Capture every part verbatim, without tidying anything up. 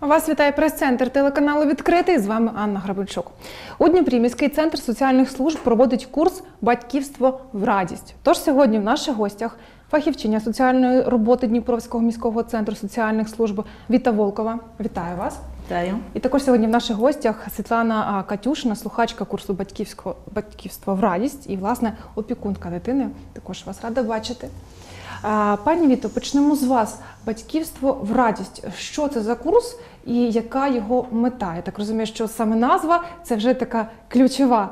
Вас вітає прес-центр телеканалу «Відкритий». З вами Анна Грабельчук. У Дніпрі міський центр соціальних служб проводить курс «Батьківство в радість». Тож сьогодні в наших гостях фахівчиня соціальної роботи Дніпровського міського центру соціальних служб Віта Волкова. Вітаю вас. Вітаю. І також сьогодні в наших гостях Світлана Катюшина, слухачка курсу «Батьківство в радість» і, власне, опікунка дитини. Також вас рада бачити. Пані Віто, почнемо з вас. Батьківство в радість. Що це за курс і яка його мета? Я так розумію, що саме назва – це вже така ключова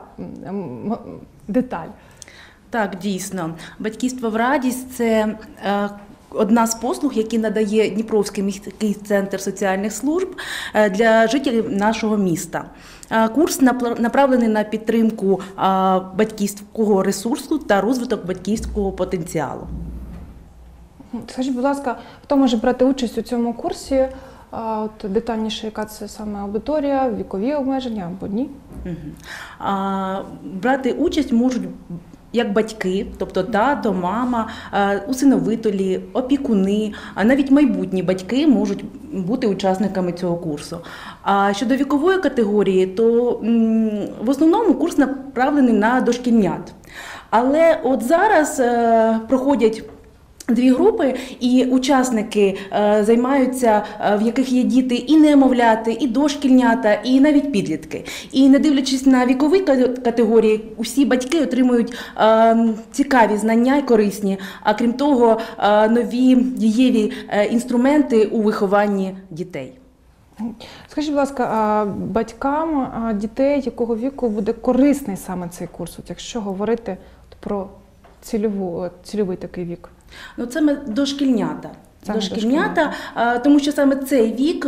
деталь. Так, дійсно. Батьківство в радість – це е, одна з послуг, які надає Дніпровський міський центр соціальних служб для жителів нашого міста. Курс направлений на підтримку батьківського ресурсу та розвиток батьківського потенціалу. Скажіть, будь ласка, хто може брати участь у цьому курсі? От детальніше, яка це саме аудиторія, вікові обмеження або ні? Угу. А, брати участь можуть як батьки, тобто тато, мама, усиновителі, опікуни, а навіть майбутні батьки можуть бути учасниками цього курсу. А щодо вікової категорії, то в основному курс направлений на дошкільнят. Але от зараз проходять дві групи, і учасники е, займаються, е, в яких є діти і немовляти, і дошкільнята, і навіть підлітки. І не дивлячись на вікові категорії, усі батьки отримують е, цікаві знання і корисні, а крім того, е, нові дієві е, інструменти у вихованні дітей. Скажіть, будь ласка, батькам дітей якого віку буде корисний саме цей курс, от якщо говорити про цільову, цільовий такий вік? Ну, це ми дошкільнята. Саме дошкільнята, дошкільнята, тому що саме цей вік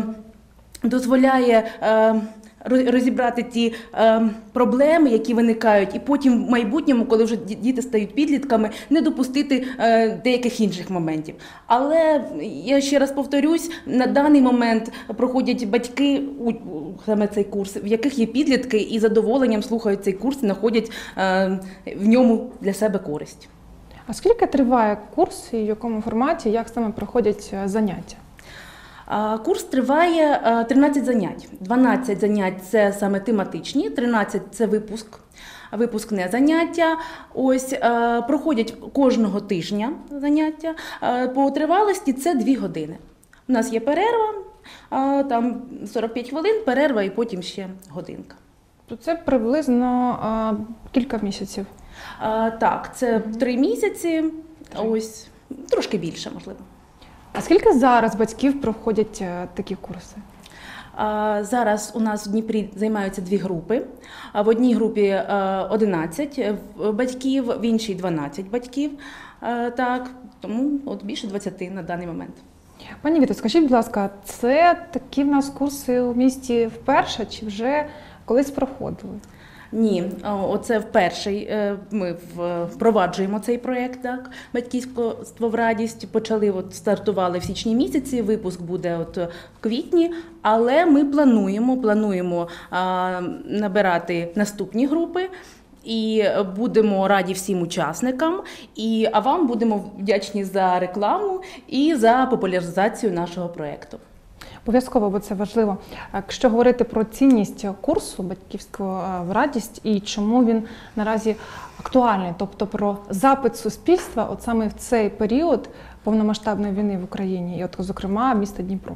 дозволяє розібрати ті проблеми, які виникають, і потім в майбутньому, коли вже діти стають підлітками, не допустити деяких інших моментів. Але я ще раз повторюсь, на даний момент проходять батьки саме цей курс, в яких є підлітки, і з задоволенням слухають цей курс і знаходять в ньому для себе користь. А скільки триває курс і в якому форматі, як саме проходять заняття? Курс триває тринадцять занять. дванадцять занять – це саме тематичні, тринадцять – це випуск, випускне заняття. Ось, проходять кожного тижня заняття. По тривалості – це дві години. У нас є перерва, там сорок п'ять хвилин, перерва і потім ще годинка. То це приблизно а, кілька місяців? А, так, це три місяці, ось, трошки більше, можливо. А скільки зараз батьків проходять такі курси? А, зараз у нас в Дніпрі займаються дві групи. В одній групі одинадцять батьків, в іншій дванадцять батьків. А, так, тому от більше двадцяти на даний момент. Пані Віто, скажіть, будь ласка, це такі в нас курси у місті вперше чи вже колись проходили? Ні, оце вперше ми впроваджуємо цей проєкт, так, «Батьківство в радість». Почали, от, стартували в січні місяці, випуск буде от в квітні, але ми плануємо, плануємо а, набирати наступні групи. І будемо раді всім учасникам, і, а вам будемо вдячні за рекламу і за популяризацію нашого проєкту. Обов'язково, бо це важливо. Якщо говорити про цінність курсу «Батьківство в радість» і чому він наразі актуальний, тобто про запит суспільства от саме в цей період повномасштабної війни в Україні, і от, зокрема, міста Дніпро.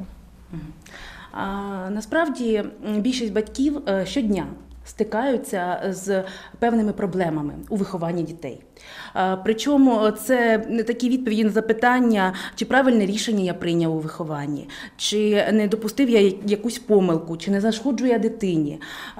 А, насправді, більшість батьків щодня стикаються з певними проблемами у вихованні дітей. Причому це не такі відповіді на запитання, чи правильне рішення я прийняв у вихованні, чи не допустив я якусь помилку, чи не зашкоджу я дитині,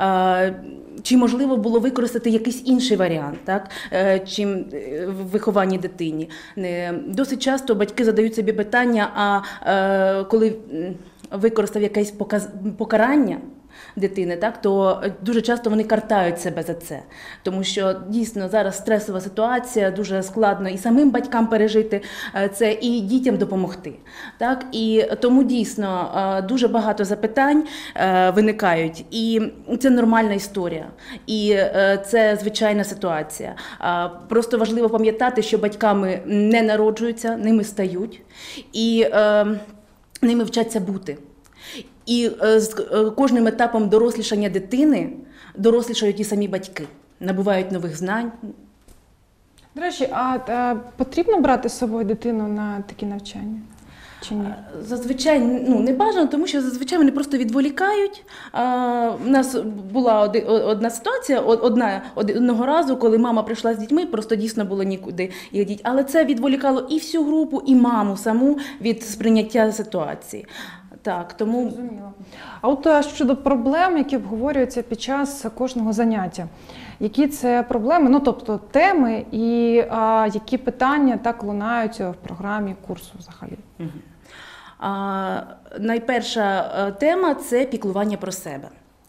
чи можливо було використати якийсь інший варіант, так, чим в вихованні дитині. Досить часто батьки задають собі питання, а коли використав якесь покарання дитини, так, то дуже часто вони картають себе за це. Тому що дійсно зараз стресова ситуація, дуже складно і самим батькам пережити це, і дітям допомогти. Так? І тому дійсно дуже багато запитань виникають, і це нормальна історія, і це звичайна ситуація. Просто важливо пам'ятати, що батьками не народжуються, ними стають, і ними вчаться бути. І е, з е, кожним етапом дорослішання дитини дорослішають і самі батьки, набувають нових знань. До речі, а е, потрібно брати з собою дитину на такі навчання? Чи ні? Зазвичай ну, не бажано, тому що зазвичай вони просто відволікають. А, у нас була оди, одна ситуація, одна, одного разу, коли мама прийшла з дітьми, просто дійсно було нікуди їх діть. Але це відволікало і всю групу, і маму саму від сприйняття ситуації. Так, тому... Зрозуміло. А от а, щодо проблем, які обговорюються під час кожного заняття, які це проблеми, ну тобто теми і а, які питання так лунають в програмі курсу взагалі? Угу. А, найперша тема – це піклування про себе.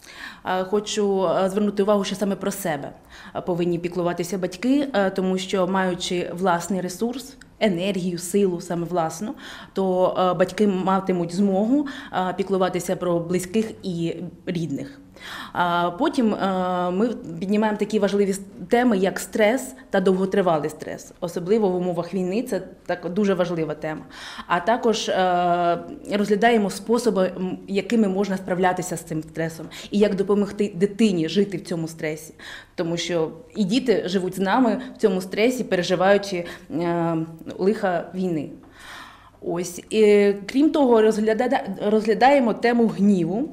Хочу звернути увагу, що саме про себе повинні піклуватися батьки, тому що, маючи власний ресурс, енергію, силу, саме власну, то батьки матимуть змогу піклуватися про близьких і рідних. Потім ми піднімаємо такі важливі теми, як стрес та довготривалий стрес. Особливо в умовах війни це так дуже важлива тема. А також розглядаємо способи, якими можна справлятися з цим стресом, і як допомогти дитині жити в цьому стресі. Тому що і діти живуть з нами в цьому стресі, переживаючи лиха війни. Ось. І, крім того, розглядаємо тему гніву.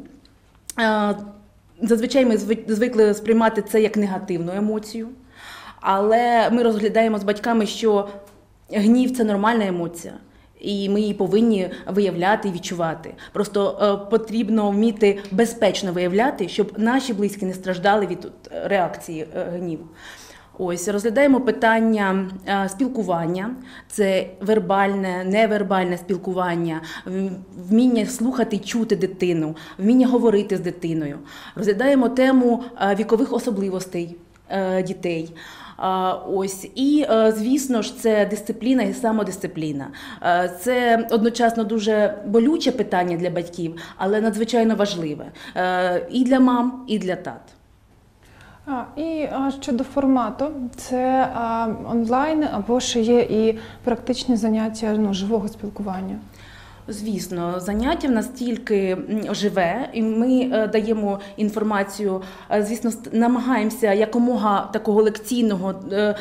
Зазвичай ми звикли сприймати це як негативну емоцію, але ми розглядаємо з батьками, що гнів – це нормальна емоція, і ми її повинні виявляти і відчувати. Просто потрібно вміти безпечно виявляти, щоб наші близькі не страждали від реакції гніву. Ось, розглядаємо питання спілкування, це вербальне, невербальне спілкування, вміння слухати і чути дитину, вміння говорити з дитиною. Розглядаємо тему вікових особливостей дітей. Ось. І, звісно ж, це дисципліна і самодисципліна. Це одночасно дуже болюче питання для батьків, але надзвичайно важливе і для мам, і для тат. А, і а, щодо формату, це а, онлайн або ж є і практичні заняття ну, живого спілкування? Звісно, заняття в нас тільки живе, і ми даємо інформацію, звісно, намагаємося якомога такого лекційного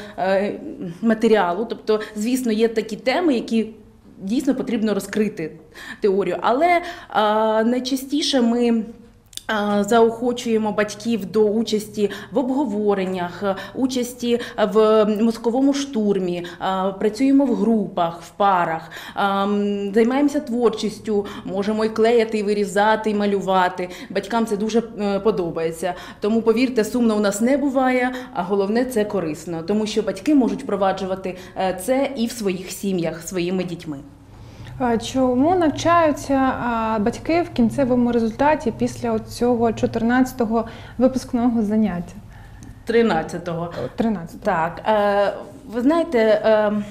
матеріалу, тобто, звісно, є такі теми, які дійсно потрібно розкрити теорію, але найчастіше ми заохочуємо батьків до участі в обговореннях, участі в мозковому штурмі, працюємо в групах, в парах, займаємося творчістю, можемо і клеїти, і вирізати, і малювати. Батькам це дуже подобається. Тому, повірте, сумно у нас не буває, а головне – це корисно, тому що батьки можуть впроваджувати це і в своїх сім'ях, своїми дітьми. Чому навчаються батьки в кінцевому результаті після цього чотирнадцятого випускного заняття? тринадцятого. тринадцятого. Так. Ви знаєте,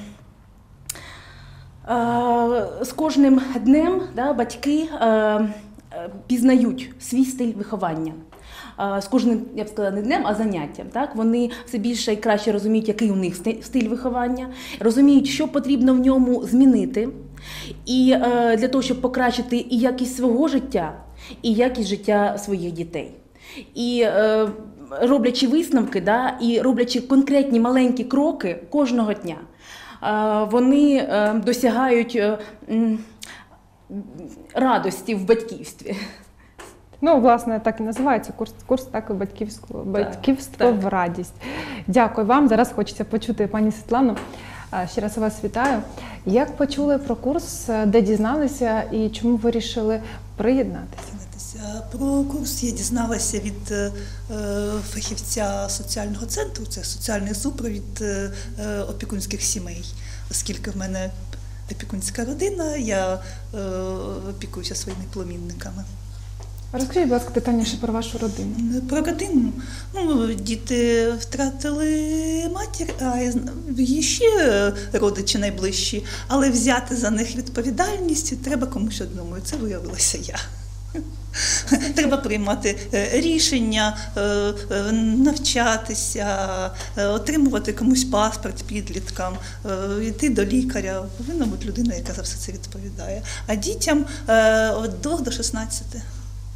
з кожним днем да, батьки пізнають свій стиль виховання. З кожним, я б сказала, не днем, а заняттям. Так? Вони все більше і краще розуміють, який у них стиль виховання, розуміють, що потрібно в ньому змінити. І е, для того, щоб покращити і якість свого життя, і якість життя своїх дітей. І е, роблячи висновки, да, і роблячи конкретні маленькі кроки кожного дня, е, вони е, досягають е, е, радості в батьківстві. Ну, власне, так і називається курс, курс так, батьківського, батьківство так, в радість. Дякую вам. Зараз хочеться почути пані Світлану. Ще раз вас вітаю. Як почули про курс, де дізналися і чому вирішили приєднатися? Про курс я дізналася від е, фахівця соціального центру, це соціальний супровід е, опікунських сімей, оскільки в мене опікунська родина, я е, опікуюся своїми племінниками. Розкажіть, будь ласка, детальніше про вашу родину. Про родину? Ну, діти втратили матір, а є ще родичі найближчі, але взяти за них відповідальність треба комусь одному, і це виявилася я. Треба приймати рішення, навчатися, отримувати комусь паспорт підліткам, йти до лікаря. Повинна бути людина, яка за все це відповідає. А дітям від двох до шістнадцяти.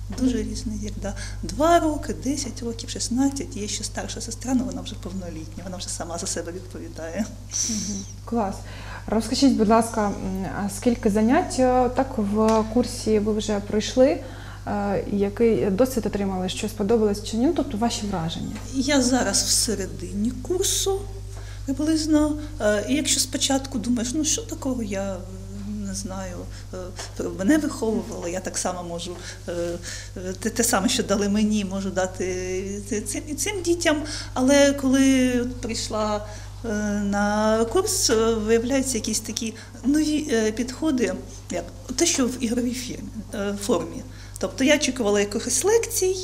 Дуже різний вік, да. Два роки, десять років, шістнадцять. Є ще старша сестра, але вона вже повнолітня, вона вже сама за себе відповідає. Мгм. Клас. Розкажіть, будь ласка, м, а скільки занять е, так в курсі ви вже пройшли? Е, Який досвід отримали, що сподобалось чи ні? Ну, тобто ваші враження. Я зараз в середині курсу приблизно. Е, І якщо спочатку думаєш, ну що такого я е, не знаю, е, мене виховували, я так само можу, е, е, те, те саме, що дали мені, можу дати цим, і цим дітям. Але коли от прийшла е, на курс, е, виявляються якісь такі нові е, підходи, як те, що в ігровій фірмі, е, формі. Тобто я очікувала якихось лекцій,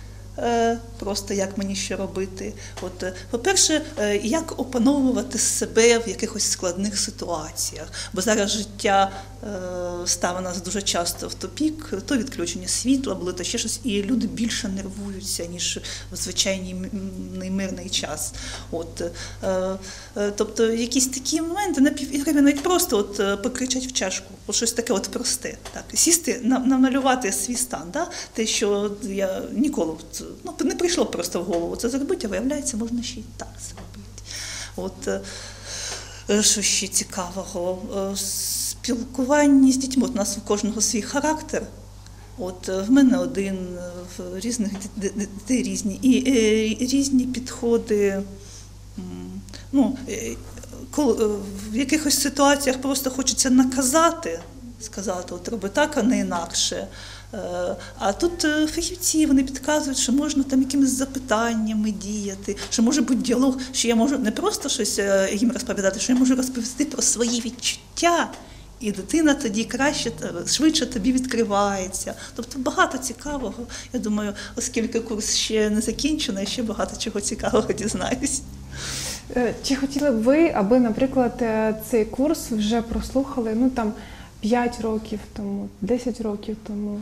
е, просто як мені що робити. От, е, по-перше, е, як опановувати себе в якихось складних ситуаціях. Бо зараз життя е, ставить нас дуже часто в тупік, то відключення світла було, то ще щось, і люди більше нервуються, ніж в звичайний м- мирний час. От, е, е, тобто якісь такі моменти напівігрові, навіть просто от, е, покричать в чашку, от щось таке от просте. Так, сісти, на- намалювати свій стан, да? Те, що я ніколи от, ну, не прийшло просто в голову це зробити, а виявляється, можна ще й так зробити. От, е, що ще цікавого? Е, Спілкування з дітьми. От у нас у кожного свій характер. От е, в мене один, е, в різних ді- ді- дітей різні. І е, різні підходи. М, Ну, е, коли, е, в якихось ситуаціях просто хочеться наказати, сказати, от роби так, а не інакше. Е, А тут е, фахівці, вони підказують, що можна там якимись запитаннями діяти, що може бути діалог, що я можу не просто щось е, їм розповідати, що я можу розповісти про свої відчуття, і дитина тоді краще, е, швидше тобі відкривається. Тобто багато цікавого. Я думаю, оскільки курс ще не закінчений, я ще багато чого цікавого дізнаюсь. Е, Чи хотіли б ви, аби, наприклад, е, цей курс вже прослухали, ну там п'ять років тому, десять років тому?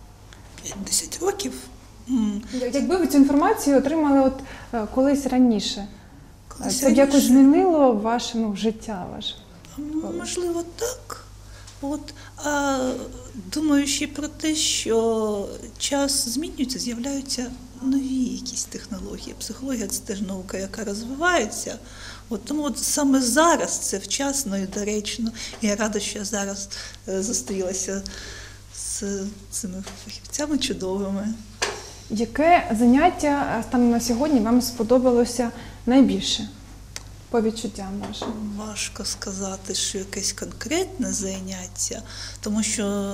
десять років. М, Якби ви цю інформацію отримали от е, колись раніше, колись це б якось раніше. змінило ваше, ну, життя ваше? Можливо, так. От, а, думаю ще про те, що час змінюється, з'являються нові якісь технології. Психологія – це теж наука, яка розвивається. От, тому от саме зараз це вчасно і доречно. І я рада, що я зараз е, зустрілася з цими фахівцями чудовими. Яке заняття е, станом на сьогодні вам сподобалося найбільше? По відчуттям вашим. Важко сказати, що якесь конкретне заняття, тому що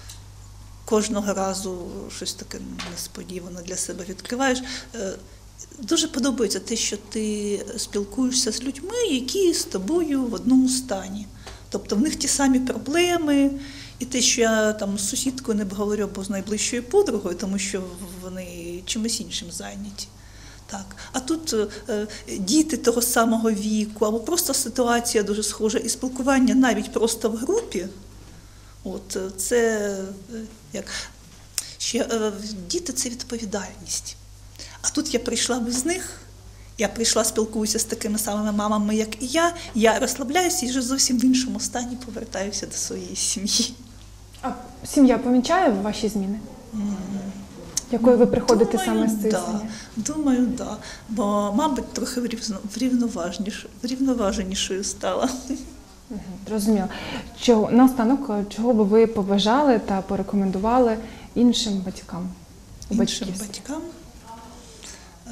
кожного разу щось таке несподіване для себе відкриваєш. Е, Дуже подобається те, що ти спілкуєшся з людьми, які з тобою в одному стані. Тобто в них ті самі проблеми, і те, що я там з сусідкою не говорю або з найближчою подругою, тому що вони чимось іншим зайняті. Так. А тут е, діти того самого віку, або просто ситуація дуже схожа, і спілкування навіть просто в групі. От, е, це е, як ще е, діти – це відповідальність. А тут я прийшла без них, я прийшла, спілкуюся з такими самими мамами, як і я, я розслабляюся і вже зовсім в іншому стані повертаюся до своєї сім'ї. А сім'я помічає ваші зміни? Якою ви приходите Думаю, саме з цих да. занять? Думаю, так. Да. Бо, мабуть, трохи врівно- врівноважніш- врівноваженішою стала. Мгм, зрозуміло. Чого, наостанок, чого би ви побажали та порекомендували іншим батькам? у Іншим батьківстві? батькам. Е,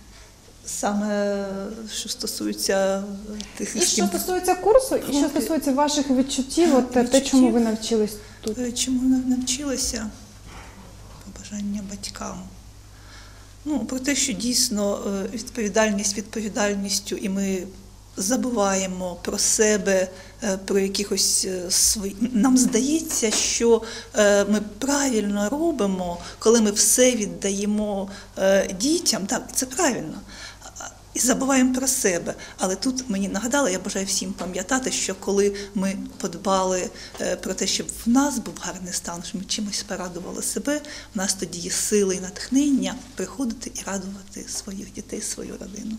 Саме, що стосується тих, І з що ким- стосується курсу, і що стосується ваших відчуттів, от те, Відчуттів? чому ви навчились тут. Е, Чому я навчилася? Побажання батькам. Ну, про те, що дійсно е, відповідальність відповідальністю, і ми забуваємо про себе, е, про якихось е, свої. Нам здається, що е, ми правильно робимо, коли ми все віддаємо е, дітям. Так, це правильно. І забуваємо про себе. Але тут мені нагадали, я бажаю всім пам'ятати, що коли ми подбали е, про те, щоб в нас був гарний стан, що ми чимось порадували себе, в нас тоді є сили і натхнення приходити і радувати своїх дітей, свою родину.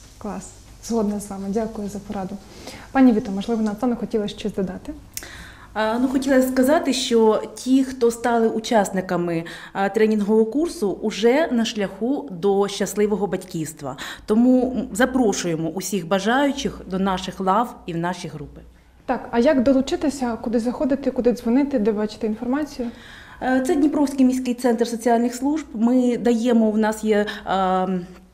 Клас. Згодна з вами. Дякую за пораду. Пані Віто, можливо, наостанок хотіла щось додати? А, Ну, хотіла сказати, що ті, хто стали учасниками а, тренінгового курсу, уже на шляху до щасливого батьківства. Тому запрошуємо усіх бажаючих до наших лав і в наші групи. Так, а як долучитися, куди заходити, куди дзвонити, де бачити інформацію? Е, Це Дніпровський міський центр соціальних служб. Ми даємо, в нас є е,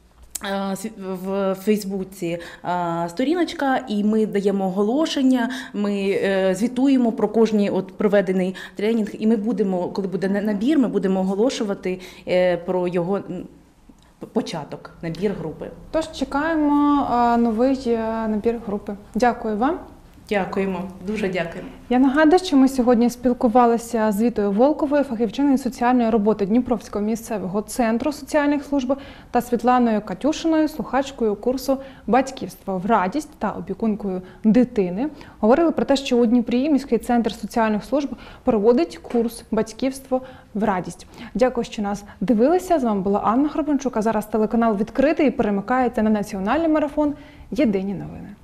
в Фейсбуці сторіночка, і ми даємо оголошення, ми звітуємо про кожний от проведений тренінг, і ми будемо, коли буде набір, ми будемо оголошувати про його початок, набір групи. Тож чекаємо новий набір групи. Дякую вам. Дякуємо, дуже дякуємо. Я нагадую, що ми сьогодні спілкувалися з Вітою Волковою, фахівчиною соціальної роботи Дніпровського місцевого центру соціальних служб, та Світланою Катюшиною, слухачкою курсу «Батьківство в радість» та опікункою дитини. Говорили про те, що у Дніпрі міський центр соціальних служб проводить курс «Батьківство в радість». Дякую, що нас дивилися. З вами була Анна Хробенчук, а зараз телеканал відкритий і перемикається на національний марафон «Єдині новини».